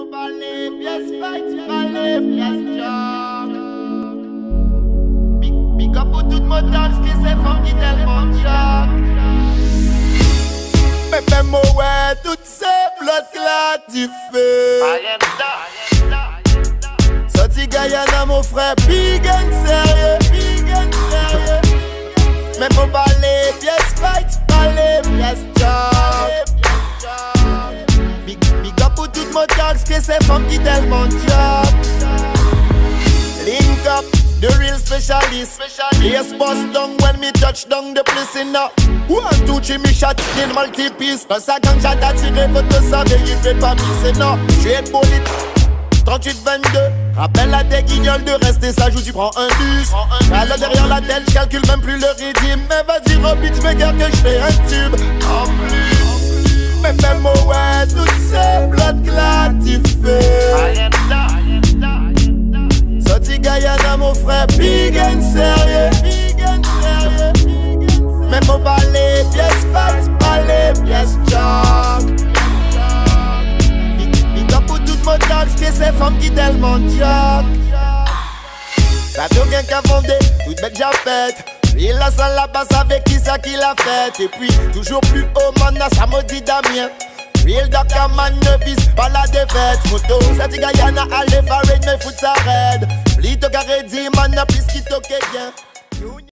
faut parler, pièce fight, parler, pièce jog. Big up pour tout mon taxe qui c'est femme qui tellement jog. Mais même ouais, toutes ces blocs là tu fais. Sorti Guyana mon frère, big and sérieux, big and sérieux. Mais faut parler, pièce fight, parler, pièce jog. Big up pour tout mon taxe que c'est femme qui tellement job. Link up, the real specialist. Yes, boss down when me touch down the place in now. 1, 2, 3, me shot in multi-piece. Quand ça gang j'attends tiré, faut te savoir, il fait pas misser, non. Straight bullet, 38-22. Rappelle à tes guignols de rester sage ou tu prends un bus. Alors derrière la tête, j'calcule même plus le rythme. Mais vas-y, Robit, me garde que j'fais un tube. En plus. Mais même ouais, toutes ces blocs là tu fais. Sorti Guyana mon frère, big and sérieux, big and sérieux. Mais faut parler, pièce fight, parler, pièce jog. Big up pour tout mon taxe, que c'est femme qui tellement jog. Ça veut rien qu'à fonder, toute bête j'appelle. Il a ça la passe avec qui ça qui l'a fait. Et puis toujours plus haut man, ça maudit Damien. Real Dakar man ne vise pas la défaite. Moto, cette Guyana allez farine mais foot ça raide. Plutôt carré dit man, plus qui toque bien.